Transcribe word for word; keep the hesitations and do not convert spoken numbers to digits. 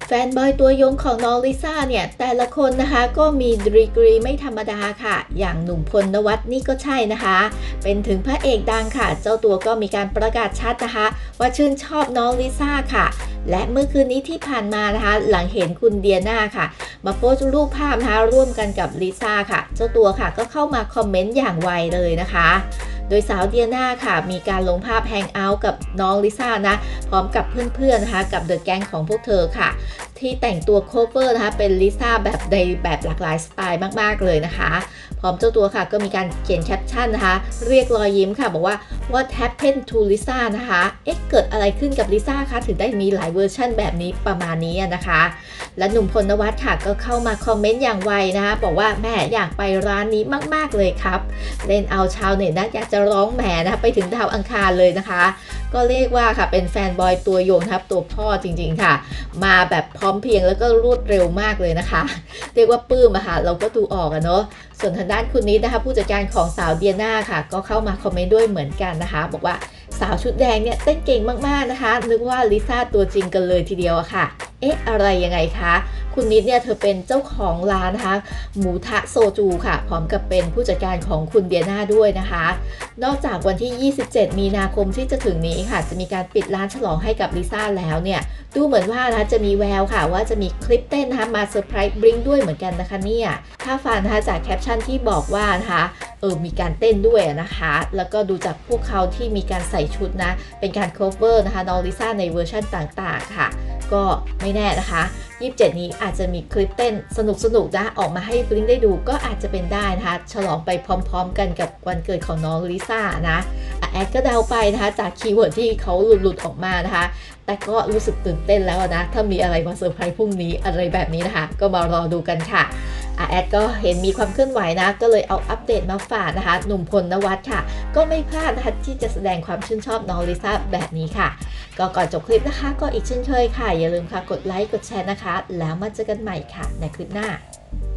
แฟนบอยตัวยงของน้องลิซ่าเนี่ยแต่ละคนนะคะก็มีดีกรีไม่ธรรมดาค่ะอย่างหนุ่มพลนวัตนี่ก็ใช่นะคะเป็นถึงพระเอกดังค่ะเจ้าตัวก็มีการประกาศชัดนะคะว่าชื่นชอบน้องลิซ่าค่ะและเมื่อคืนนี้ที่ผ่านมานะคะหลังเห็นคุณเดียนาค่ะมาโพสต์รูปภาพนะคะร่วมกันกับลิซ่าค่ะเจ้าตัวค่ะก็เข้ามาคอมเมนต์อย่างไวเลยนะคะโดยสาวเดียนาค่ะมีการลงภาพแฮงเอาท์กับน้องลิซ่านะพร้อมกับเพื่อนๆนะคะกับเดอะแก๊งของพวกเธอค่ะที่แต่งตัวโคเวอร์นะคะเป็นลิซ่าแบบในแบบหลากหลายสไตล์มากๆเลยนะคะพร้อมเจ้าตัวค่ะก็มีการเขียนแคปชั่นนะคะเรียกรอยยิ้มค่ะบอกว่า what happened to Lisa นะคะเอ๊ะเกิดอะไรขึ้นกับลิซ่าคะถึงได้มีหลายเวอร์ชั่นแบบนี้ประมาณนี้นะคะและหนุ่มพลนวัตค่ะก็เข้ามาคอมเมนต์อย่างไวนะคะบอกว่าแม่อยากไปร้านนี้มากๆเลยครับเล่นเอาชาวเน็ตนะอยากจะร้องแหมนะคะไปถึงดาวอังคารเลยนะคะก็เรียกว่าค่ะเป็นแฟนบอยตัวยงครับตัวพ่อจริงๆค่ะมาแบบพร้อมเพรียงแล้วก็รวดเร็วมากเลยนะคะเรียกว่าปื้มอะค่ะเราก็ดูออกอะเนาะส่วนทางด้านคุณนิดนะคะผู้จัดการของสาวเดียนาค่ะก็เข้ามาคอมเมนต์ด้วยเหมือนกันนะคะบอกว่าสาวชุดแดงเนี่ยเต้นเก่งมากๆนะคะนึกว่าลิซ่าตัวจริงกันเลยทีเดียวอะค่ะเอ๊ะอะไรยังไงคะคุณนิดเนี่ยเธอเป็นเจ้าของร้านนะคะหมูทะโซจูค่ะพร้อมกับเป็นผู้จัดการของคุณเดียนาด้วยนะคะนอกจากวันที่ยี่สิบเจ็ดมีนาคมที่จะถึงนี้ค่ะจะมีการปิดร้านฉลองให้กับลิซ่าแล้วเนี่ยดูเหมือนว่านะคะจะมีแววค่ะว่าจะมีคลิปเต้นนะคะมาเซอร์ไพรส์บริงด้วยเหมือนกันนะคะเนี่ยถ้าฟังนะคะจากแคปชั่นที่บอกว่านะคะเออมีการเต้นด้วยนะคะแล้วก็ดูจากพวกเขาที่มีการใส่ชุดนะเป็นการ cover นะคะน้องลิซ่าในเวอร์ชันต่างๆค่ะก็ไม่แน่นะคะยี่สิบเจ็ดนี้อาจจะมีคลิปเต้นสนุกๆนะออกมาให้บลิงได้ดูก็อาจจะเป็นได้นะคะฉลองไปพร้อมๆกันกับวันเกิดของน้องลิซ่านะแอดก็เดาไปนะคะจากคีย์เวิร์ดที่เขาหลุดๆออกมานะคะแต่ก็รู้สึกตื่นเต้นแล้วนะถ้ามีอะไรมาเซอร์ไพรส์พรุ่งนี้อะไรแบบนี้นะคะก็มารอดูกันค่ะแอดก็เห็นมีความเคลื่อนไหวนะก็เลยเอาอัปเดตมาฝากนะคะหนุ่มพลนวัตค่ะก็ไม่พลาดนะคะที่จะแสดงความชื่นชอบน้องลิซ่าแบบนี้ค่ะก็ก่อนจบคลิปนะคะก็อีกเช่นเคยค่ะอย่าลืมค่ะกดไลค์กดแชร์นะคะแล้วมาเจอกันใหม่ค่ะในคลิปหน้า